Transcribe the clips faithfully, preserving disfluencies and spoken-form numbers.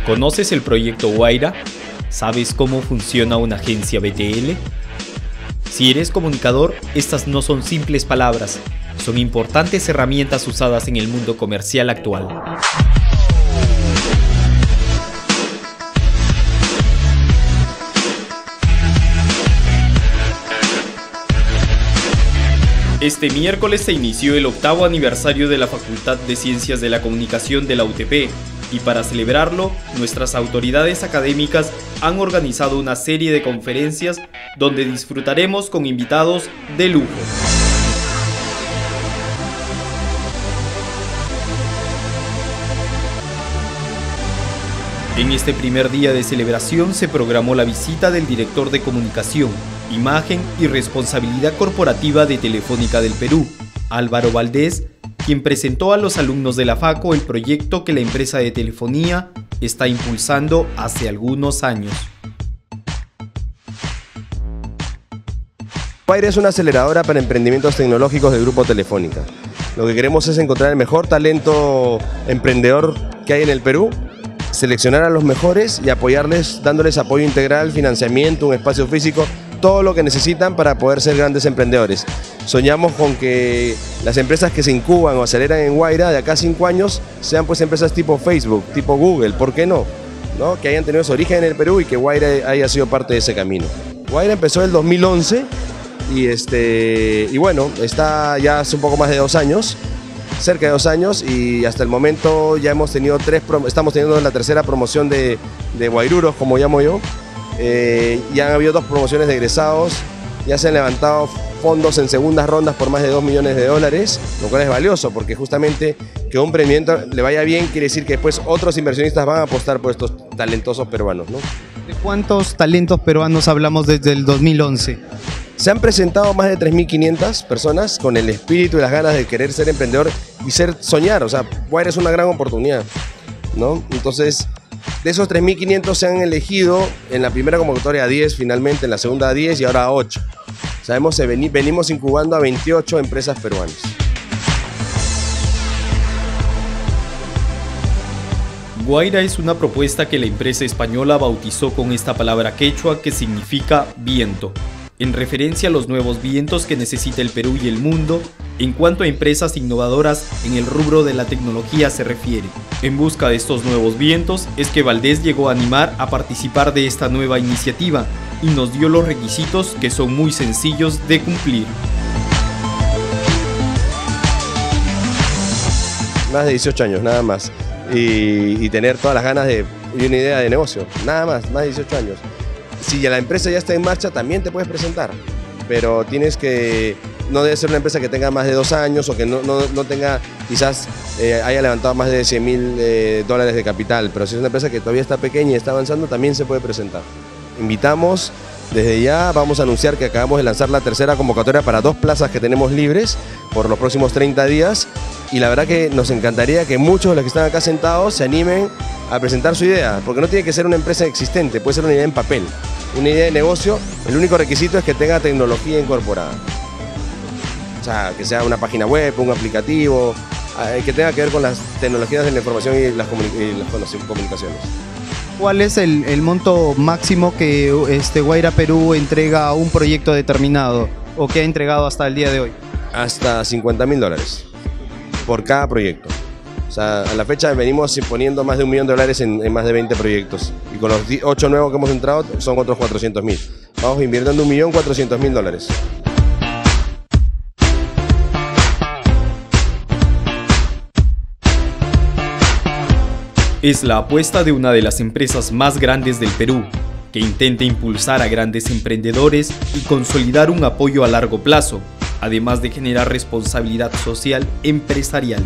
¿Conoces el proyecto Guaira? ¿Sabes cómo funciona una agencia B T L? Si eres comunicador, estas no son simples palabras, son importantes herramientas usadas en el mundo comercial actual. Este miércoles se inició el octavo aniversario de la Facultad de Ciencias de la Comunicación de la U T P y para celebrarlo, nuestras autoridades académicas han organizado una serie de conferencias donde disfrutaremos con invitados de lujo. En este primer día de celebración se programó la visita del director de Comunicación, Imagen y Responsabilidad Corporativa de Telefónica del Perú, Álvaro Valdés, quien presentó a los alumnos de la FACO el proyecto que la empresa de telefonía está impulsando hace algunos años. Guaira es una aceleradora para emprendimientos tecnológicos del Grupo Telefónica. Lo que queremos es encontrar el mejor talento emprendedor que hay en el Perú, seleccionar a los mejores y apoyarles, dándoles apoyo integral, financiamiento, un espacio físico, todo lo que necesitan para poder ser grandes emprendedores. Soñamos con que las empresas que se incuban o aceleran en Guaira de acá a cinco años sean pues empresas tipo Facebook, tipo Google, ¿por qué no? ¿No? Que hayan tenido su origen en el Perú y que Guaira haya sido parte de ese camino. Guaira empezó en el dos mil once y, este, y bueno, está ya hace un poco más de dos años, cerca de dos años y hasta el momento ya hemos tenido tres, estamos teniendo la tercera promoción de, de Guairuros, como llamo yo. Eh, ya han habido dos promociones de egresados, ya se han levantado fondos en segundas rondas por más de dos millones de dólares, lo cual es valioso porque justamente que un emprendimiento le vaya bien quiere decir que después otros inversionistas van a apostar por estos talentosos peruanos, ¿no? ¿De cuántos talentos peruanos hablamos desde el dos mil once? Se han presentado más de tres mil quinientas personas con el espíritu y las ganas de querer ser emprendedor y ser soñar, o sea, Guaira es una gran oportunidad, ¿no? Entonces, de esos tres mil quinientos se han elegido en la primera convocatoria a diez finalmente, en la segunda a diez y ahora a ocho. Sabemos que venimos incubando a veintiocho empresas peruanas. Guaira es una propuesta que la empresa española bautizó con esta palabra quechua que significa viento, en referencia a los nuevos vientos que necesita el Perú y el mundo en cuanto a empresas innovadoras en el rubro de la tecnología se refiere. En busca de estos nuevos vientos es que Valdés llegó a animar a participar de esta nueva iniciativa y nos dio los requisitos que son muy sencillos de cumplir. Más de dieciocho años, nada más, y, y tener todas las ganas de y una idea de negocio, nada más, más de dieciocho años. Si la empresa ya está en marcha, también te puedes presentar, pero tienes que, no debe ser una empresa que tenga más de dos años o que no, no, no tenga, quizás eh, haya levantado más de cien mil eh, dólares de capital, pero si es una empresa que todavía está pequeña y está avanzando, también se puede presentar. Invitamos, desde ya vamos a anunciar que acabamos de lanzar la tercera convocatoria para dos plazas que tenemos libres por los próximos treinta días y la verdad que nos encantaría que muchos de los que están acá sentados se animen a presentar su idea, porque no tiene que ser una empresa existente, puede ser una idea en papel, una idea de negocio, el único requisito es que tenga tecnología incorporada. O sea, que sea una página web, un aplicativo, que tenga que ver con las tecnologías de la información y las, comuni y las comunicaciones. ¿Cuál es el, el monto máximo que este, Guaira Perú entrega a un proyecto determinado o que ha entregado hasta el día de hoy? Hasta cincuenta mil dólares por cada proyecto. O sea, a la fecha venimos poniendo más de un millón de dólares en, en más de veinte proyectos y con los ocho nuevos que hemos entrado son otros cuatrocientos mil. Vamos invirtiendo un millón cuatrocientos mil dólares. Es la apuesta de una de las empresas más grandes del Perú, que intenta impulsar a grandes emprendedores y consolidar un apoyo a largo plazo, además de generar responsabilidad social empresarial.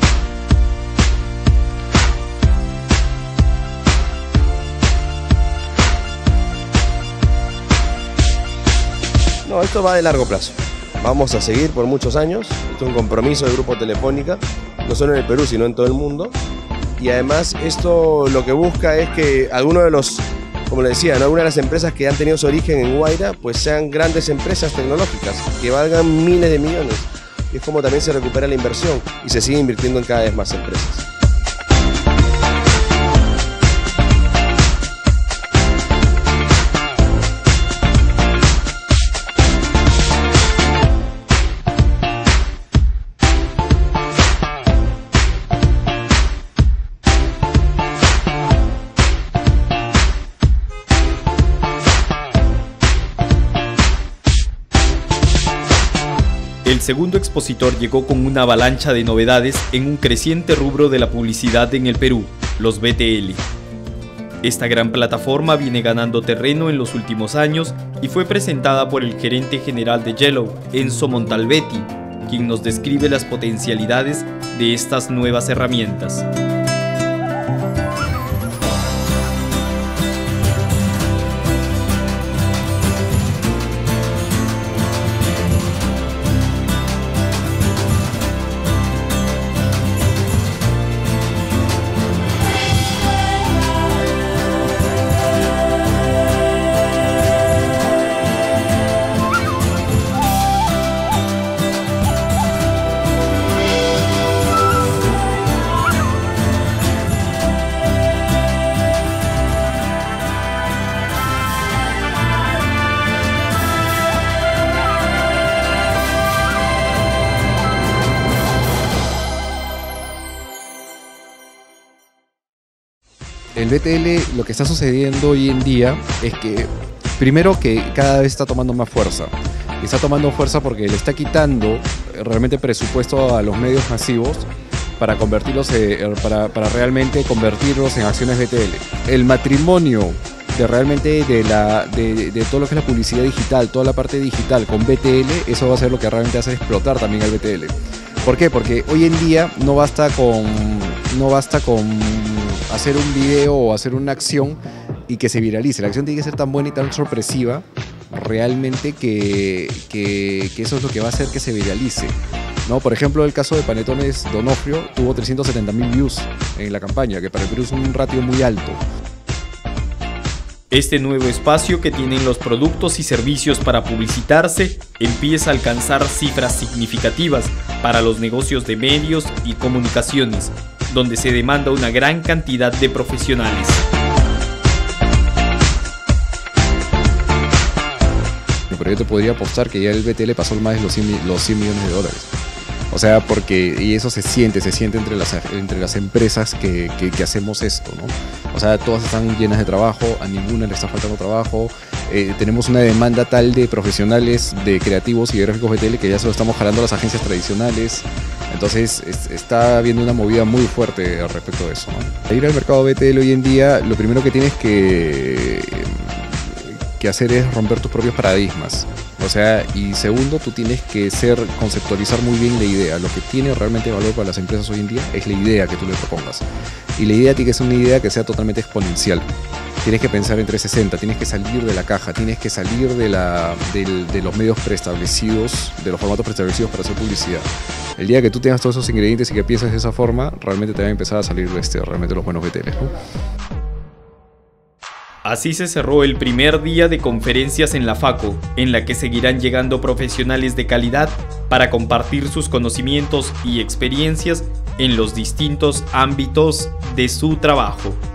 No, esto va de largo plazo. Vamos a seguir por muchos años. Esto es un compromiso del Grupo Telefónica, no solo en el Perú, sino en todo el mundo. Y además esto lo que busca es que algunos de los, como le decía, ¿no? algunas de las empresas que han tenido su origen en Guaira, pues sean grandes empresas tecnológicas, que valgan miles de millones. Y es como también se recupera la inversión y se sigue invirtiendo en cada vez más empresas. El segundo expositor llegó con una avalancha de novedades en un creciente rubro de la publicidad en el Perú, los B T L. Esta gran plataforma viene ganando terreno en los últimos años y fue presentada por el gerente general de Yellow, Enzo Montalbetti, quien nos describe las potencialidades de estas nuevas herramientas. El B T L, lo que está sucediendo hoy en día es que, primero, que cada vez está tomando más fuerza. Está tomando fuerza porque le está quitando realmente presupuesto a los medios masivos para convertirlos, eh, para, para realmente convertirlos en acciones B T L. El matrimonio de realmente de, la, de, de todo lo que es la publicidad digital, toda la parte digital con B T L, eso va a ser lo que realmente hace explotar también el B T L. ¿Por qué? Porque hoy en día no basta con, no basta con hacer un video o hacer una acción y que se viralice. La acción tiene que ser tan buena y tan sorpresiva realmente que, que, que eso es lo que va a hacer que se viralice, ¿no? Por ejemplo, el caso de Panetones Donofrio tuvo trescientos setenta mil views en la campaña, que para el Perú es un ratio muy alto. Este nuevo espacio que tienen los productos y servicios para publicitarse empieza a alcanzar cifras significativas para los negocios de medios y comunicaciones, donde se demanda una gran cantidad de profesionales. Pero yo te podría apostar que ya el B T L pasó más de los cien, los cien millones de dólares. O sea, porque, y eso se siente, se siente entre las, entre las empresas que, que, que hacemos esto, ¿no? O sea, todas están llenas de trabajo, a ninguna le está faltando trabajo. Eh, tenemos una demanda tal de profesionales, de creativos y de gráficos B T L que ya se lo estamos jalando a las agencias tradicionales. Entonces es, está habiendo una movida muy fuerte al respecto de eso, ¿no? Para ir al mercado B T L hoy en día, lo primero que tienes que, que hacer es romper tus propios paradigmas. O sea, y segundo, tú tienes que ser, conceptualizar muy bien la idea. Lo que tiene realmente valor para las empresas hoy en día es la idea que tú le propongas. Y la idea tiene que ser una idea que sea totalmente exponencial. Tienes que pensar en trescientos sesenta, tienes que salir de la caja, tienes que salir de, la, de, de los medios preestablecidos, de los formatos preestablecidos para hacer publicidad. El día que tú tengas todos esos ingredientes y que pienses de esa forma, realmente te van a empezar a salir este, realmente los buenos B T Ls, ¿no? Así se cerró el primer día de conferencias en la FACO, en la que seguirán llegando profesionales de calidad para compartir sus conocimientos y experiencias en los distintos ámbitos de su trabajo.